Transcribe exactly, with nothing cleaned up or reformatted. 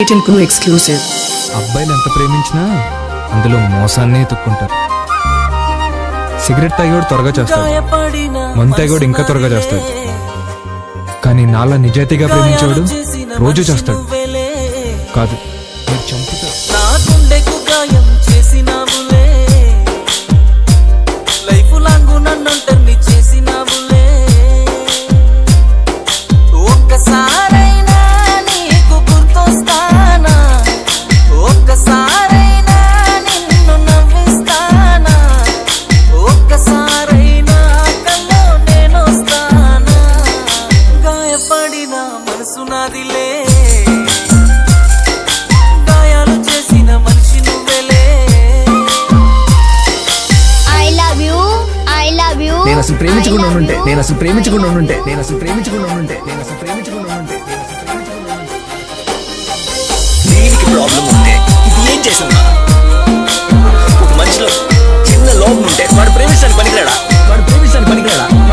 Exclusive. అబ్బాయిలు ఎంత ప్రేమించినా అందులో మోసాన్నే ఎత్తుక్కుంటారు. సిగరెట్ తాగేవాడు త్వరగా చేస్తాడు, మందు తాగేవాడు ఇంకా త్వరగా చేస్తాడు. కానీ నాలా నిజాయితీగా ప్రేమించేవాడు రోజు చేస్తాడు. కాదు, మీరు చంపుతారు. నేను అసలు ప్రేమించకుండా ఉంటే నేను అసలు ప్రేమించకుండా ఉంటే నేను అసలు ప్రేమించకుండా ఉంటే నేను అసలు ప్రేమించకుండా ఉంటే దీనికి ప్రాబ్లం ఉంటే ఇది ఏం చేసిందా?